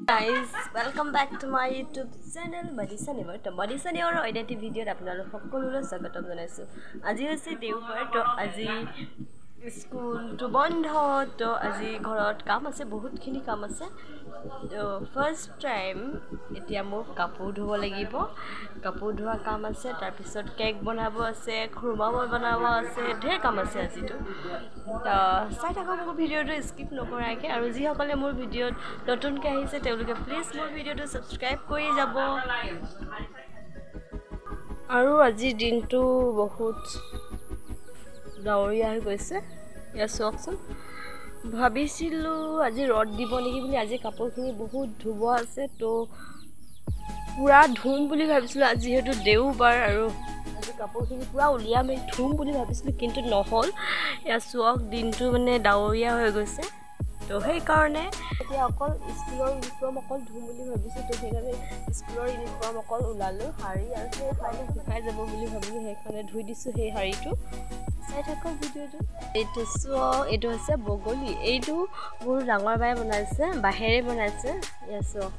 Guys, welcome back to my YouTube channel Manisha Newar. To Manisha Newar identity video আপোনালোক সকলোলৈ স্বাগতম জনাইছো। আজি হৈছে দেওবাৰ তো আজি স্কুল তো বন্ধ তো আজি ঘৰত কাম আছে বহুতখিনি কাম আছে। তো ফাৰ্স্ট টাইম এতিয়া মোৰ কাপোৰ ধুব লাগিব। কাপোৰ ধোৱা কাম আছে তাৰ পিছত কেক বনাব আছে, খুৰমা বনাব আছে, ঢেৰ কাম আছে আজিটো। চাই থাকক মোৰ ভিডিঅ'টো স্কিপ নকৰাকৈ আৰু যিসকলে মোৰ ভিডিঅ'ত নতুনকৈ আহিছে তেওঁলোকে প্লিজ মোৰ ভিডিঅ'টো ছাবস্ক্ৰাইব কৰি যাব। আৰু আজিৰ দিনটো বহুত ডাৱৰীয়া হৈ গৈছে। ইয়াত চাওকচোন, ভাবিছিলোঁ আজি ৰ'দ দিব নেকি বুলি। আজি কাপোৰখিনি বহুত ধুব আছে তো পূৰা ধুম বুলি ভাবিছিলোঁ। আজি যিহেতু দেওবাৰ আৰু আজি কাপোৰখিনি পূৰা উলিয়াই মেলি ধুম বুলি ভাবিছিলোঁ, কিন্তু নহ'ল। ইয়াত চাওক দিনটো মানে ডাৱৰীয়া হৈ গৈছে তো সেইকাৰণে এতিয়া অকল স্কুলৰ ইউনিফৰ্ম অকল ধুম বুলি ভাবিছোঁ। তো সেইকাৰণে স্কুলৰ ইউনিফৰ্ম অকল ওলালোঁ শাৰী, আৰু সেই শাৰী শুকাই যাব বুলি ভাবিলোঁ, সেইকাৰণে ধুই দিছোঁ সেই শাৰীটো। চাই থাকক ভিডিঅ'টো। এইটো এইটো হৈছে বগলী। এইটো মোৰ ডাঙৰ বাই বনাইছে, বাঁহেৰে বনাইছে। ইয়াত চাওক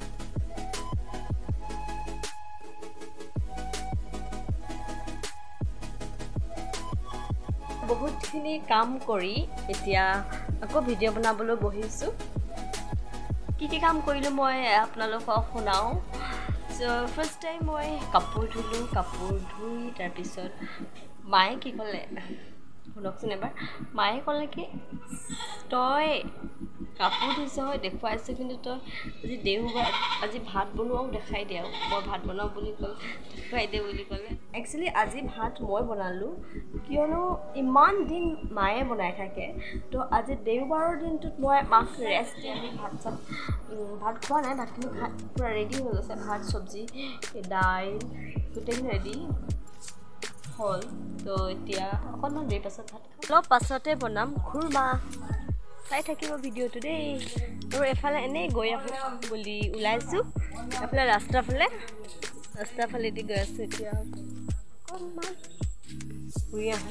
বহুতখিনি কাম কৰি এতিয়া আকৌ ভিডিঅ' বনাবলৈ বহিছোঁ। কি কাম কৰিলোঁ মই আপোনালোকক শুনাওঁ। ফাৰ্ষ্ট টাইম মই কাপোৰ ধুলোঁ। কাপোৰ ধুই তাৰপিছত মায়ে কি ক'লে শুনকচোন এবাৰ। মায়ে ক'লে কি, তই কাপোৰ ধুইছ হয় দেখুৱাইছোঁ, কিন্তু তই আজি দেওবাৰ আজি ভাত বনোৱাও দেখাই দিয়া। মই ভাত বনাওঁ বুলি ক'লে, দেখুৱাই দে বুলি ক'লে। একচুৱেলি আজি ভাত মই বনালোঁ, কিয়নো ইমান দিন মায়ে বনাই থাকে। তো আজি দেওবাৰৰ দিনটোত মই মাক ৰেষ্ট দি আমি ভাত খোৱা নাই। ভাতখিনি খাই পূৰা ৰেডি হৈ গৈছে। ভাত চব্জি দাইল গোটেইখিনি ৰেডি হ'ল। তো এতিয়া অকণমান দেৰি পাছত ভাত খাম। অলপ পাছতে বনাম খুৰমা। চাই থাকিব ভিডিঅ'টো দেই। আৰু এফালে এনেই গৈ আহোঁ বুলি ওলাইছোঁ, এফালে ৰাস্তাৰ ফালেদি গৈ আছোঁ। এতিয়া অকণমান ঘূৰি আহোঁ।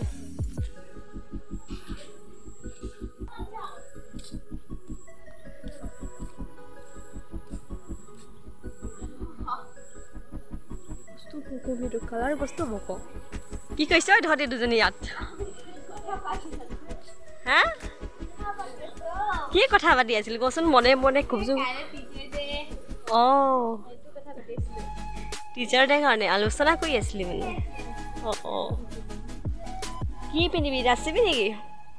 কালাৰ বস্তু মোক কি কৈছ তহঁতি দুজনী ইয়াত? হা কি কথা পাতি আছিলি কচোন? মনে মনে খুবচোন। অঁ টিচাৰ ডে কাৰণে আলোচনা কৰি আছিলি মানে? অঁ কি পিন্ধিবি, নাচিবি নেকি?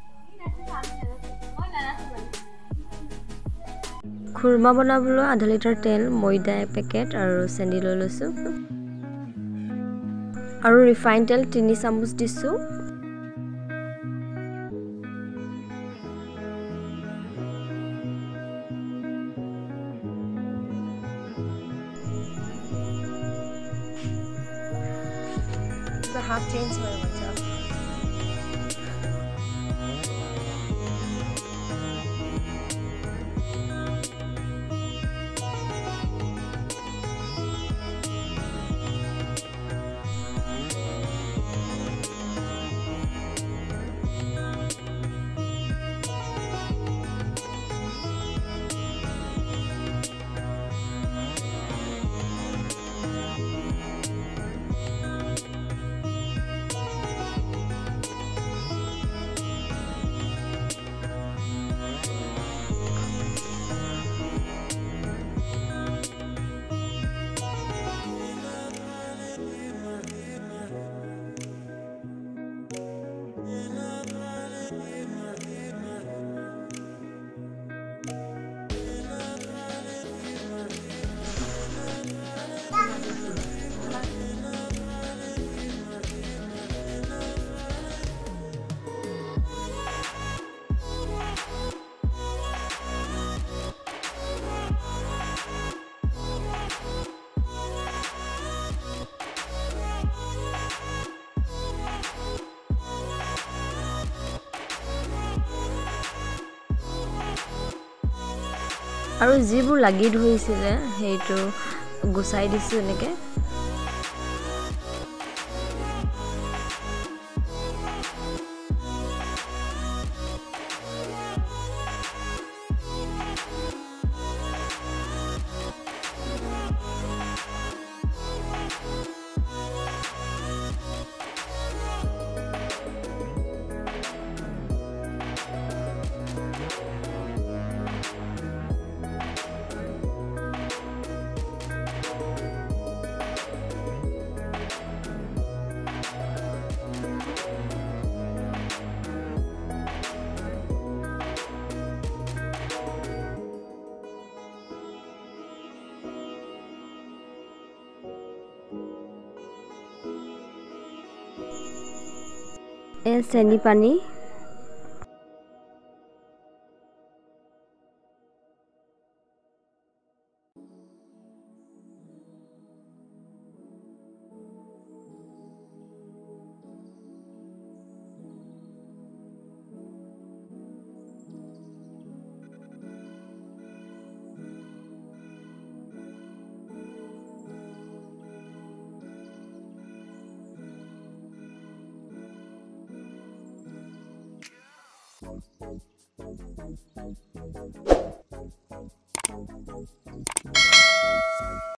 খুৰমা বনাবলৈ আধা লিটাৰ তেল, ময়দা এপেকেট আৰু চেনি লৈ লৈছোঁ, আৰু ৰিফাইন তেল 3 চামুচ দিছোঁ। হাফ চেঞ্জ হৈ গ'ল। আৰু যিবোৰ লাগি ধৰিছিলে সেইটো গুচাই দিছোঁ এনেকৈ। চেনি পানী